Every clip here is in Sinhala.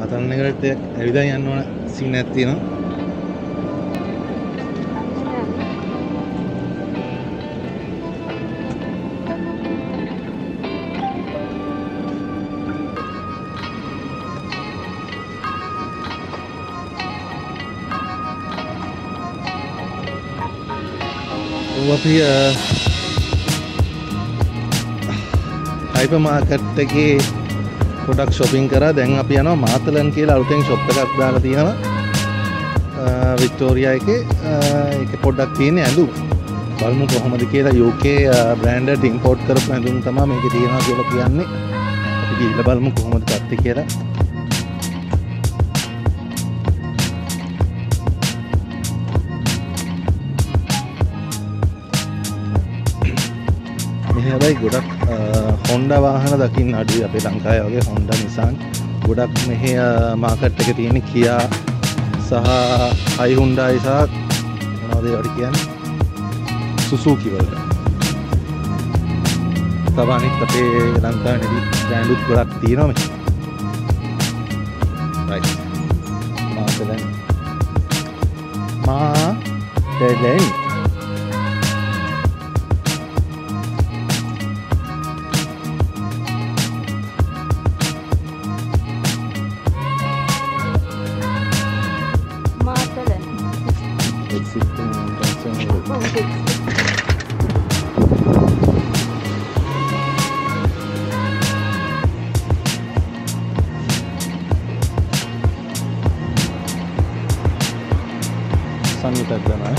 අතන එකට ඇවිදලා යන්න ඕන සීන් එකක් තියෙනවා. අපි හයිපර් මාකට් එකේ පොඩක් shopping කරා. දැන් අපි යනවා මාතලන් කියලා අලුතෙන් shop එකක් දාලා තියෙනවා වික්ටෝරියා එකේ. ඒකේ පොඩක් තියෙන ඇඳුම් බලමු කොහොමද කියලා. UK branded import කරපු ඇඳුම් තමයි මේකේ තියෙනවා කියලා කියන්නේ. අපි ගිහිල්ලා බලමු කොහොමද ගත්තේ කියලා. හැබැයි ගොඩක් Honda වාහන දකින්න අඩුයි අපේ ලංකාවේ වගේ. Honda Nissan ගොඩක් මෙහි මාකට් එකේ තියෙන Kia සහ Hyundai සහ මොනවද ඒවට කියන්නේ Suzuki වලට. තව අනිත් අපේ ලංකාවේ නෙවි බ්‍රෑන්ඩ් උත් ගොඩක් තියෙනවා මෙහි. right Mathalan sangat agama.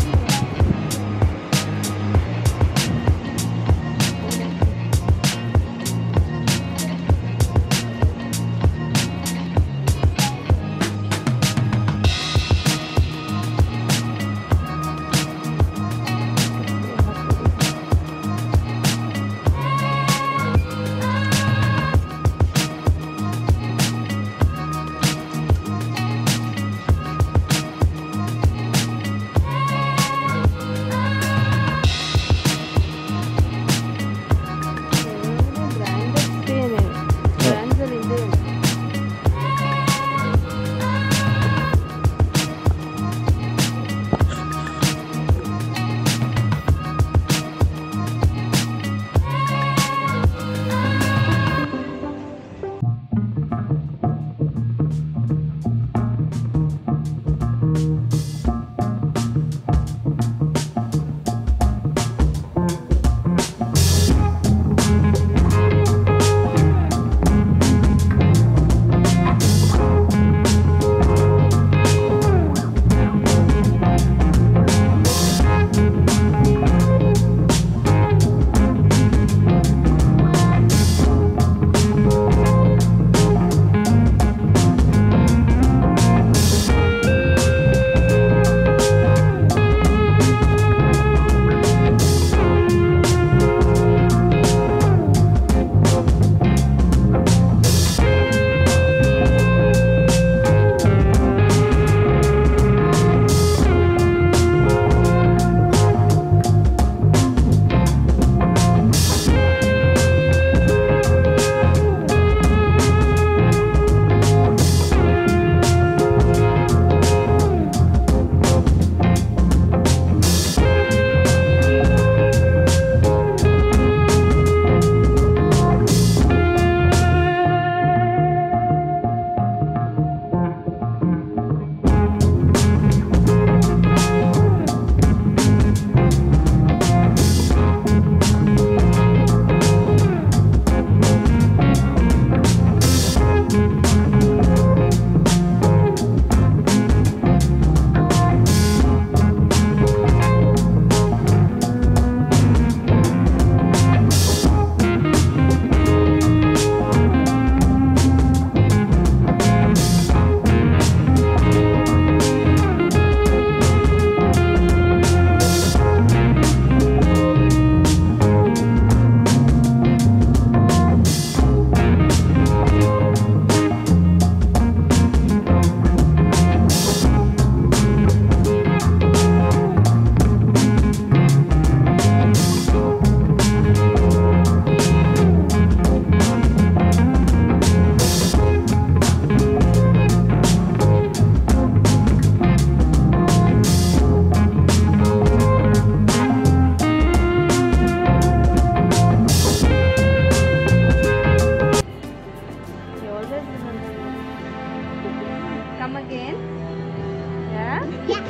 come again. Yeah?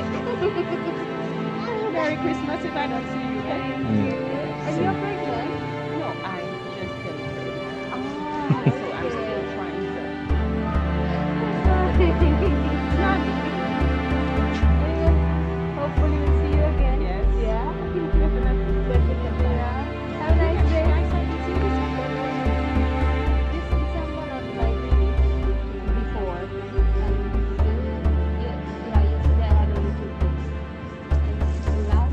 Merry Christmas if I don't see you then. And you're pregnant? No, I just celebrated. Oh, So I'm still trying to. Hopefully we'll see you again. Yes. Yeah. Definitely. Definitely. Yeah. Have a nice day. Nice having you this weekend. This December not like before. Yeah, yesterday I had only 2 days. And last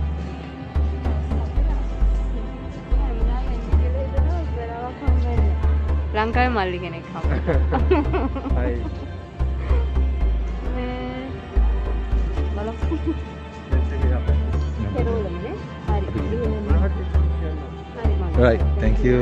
ලංකාවේ මල්ලි කෙනෙක් හම්බ Hi. බලමු Let's see what happens. කෙරෝලමනේ හරි හරි මම Right, thank you.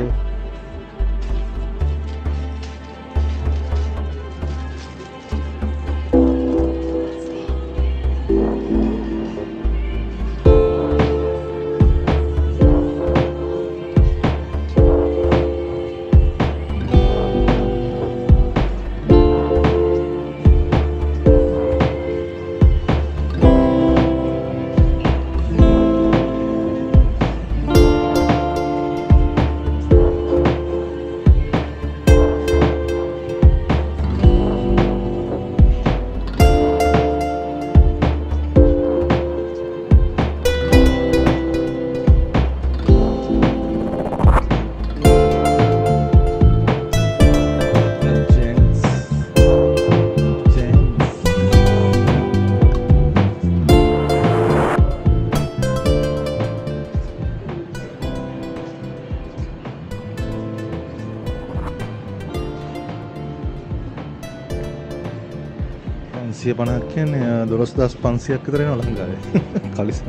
සිය පණක් කියන්නේ 12,500ක් විතර එනවා ලංකාවේ කලිසම.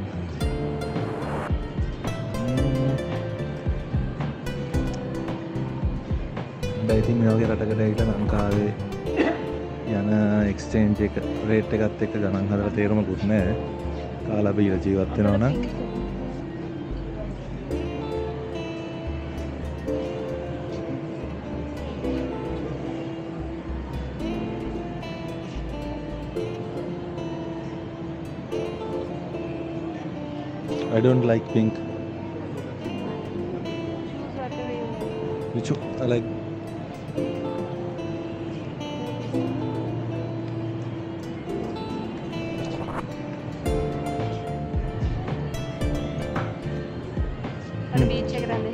ඉතින් මේ වගේ රටකට ඇවිල්ලා ලංකාවේ යන එක්ස්චේන්ජ් එක රේට් එකත් එක්ක ගණන් හදලා තේරුමකුත් නැහැ. කාලා බීලා ජීවත් වෙනවා නම් I don't like pink. Which I like. අර බීච් එකට යන්නේ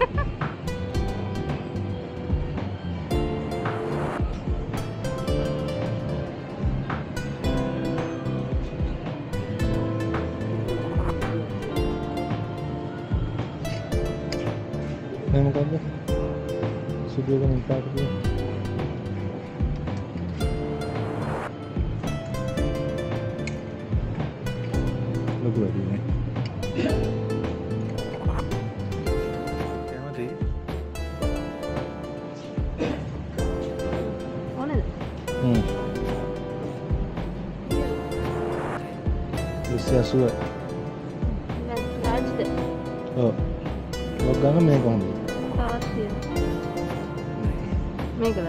මේ මොකද්ද? සුදුවගෙන ඉපාට තියෙන. ලොකු වැඩිනේ. කැමති? ඕනද? විශ්වාසුව. රාජ්ද ඔව්. ලොක් ගන්න මේක හොඳයි. තවත් තියෙනවා මේකද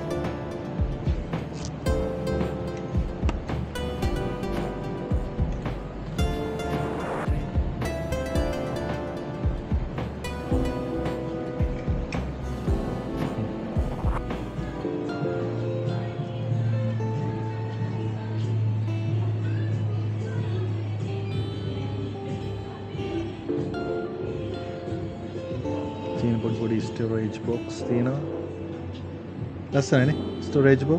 තියෙන පොඩි storage box තියෙනවා. ලස්සනනේ storage box.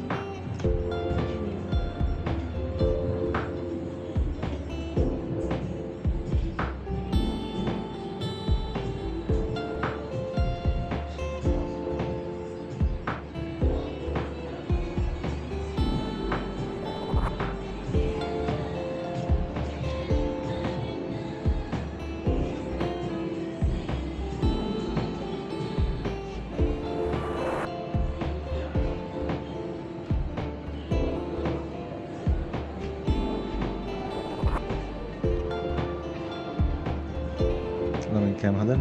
ළමයි කෑම හදන්න.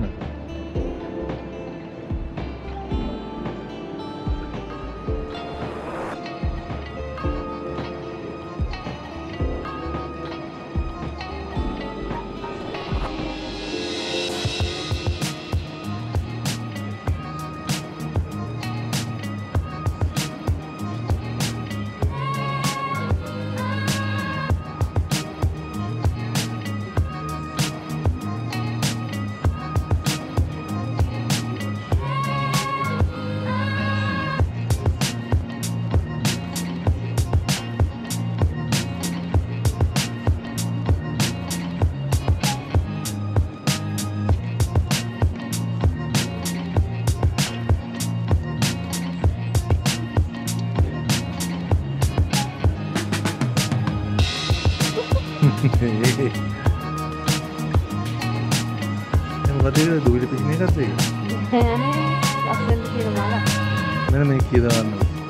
මොකද ඒක දුවිලි පිටින් එකක්ද ඒක? ලස්සනට කියන මල. මෙන්න මේක කියවන්න.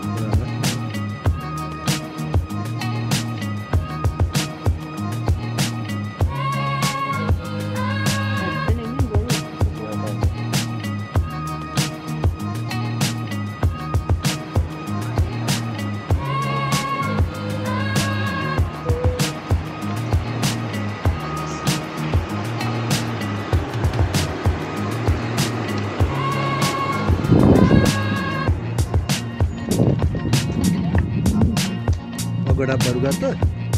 ගොඩක් බඩු ගත්තා.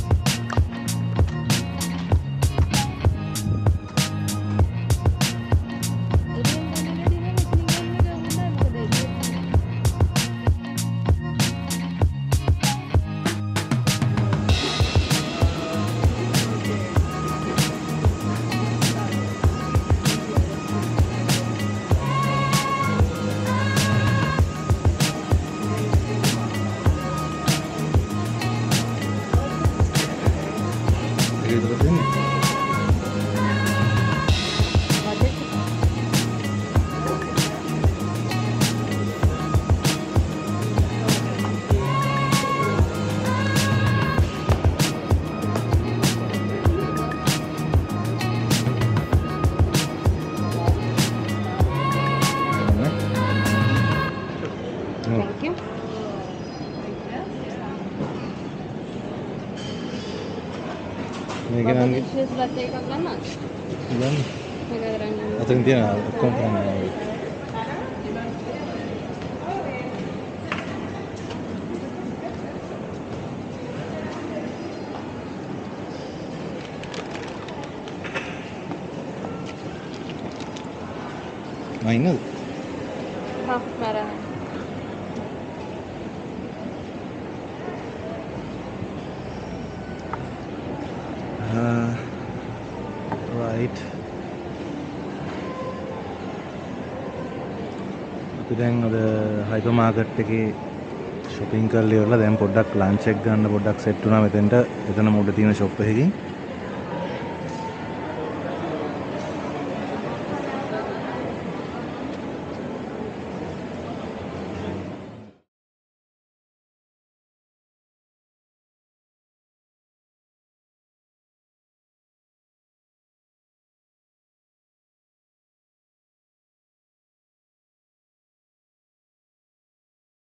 Thank you. මේක නම් ෂේස් ලත් එකක් ගන්නවද? ගන්න. මේක කරන්නේ. අතෙන් තියෙන ඔක්කොම කරන්න. Mainul. හා මරා. Right. අපි දැන් අද හයිපර් මාකට් එකේ shopping කරලා ඉවරලා දැන් පොඩ්ඩක් lunch එක ගන්න පොඩ්ඩක් set වුණා මෙතෙන්ට. එතන මුඩ තියෙන shop එකකින්.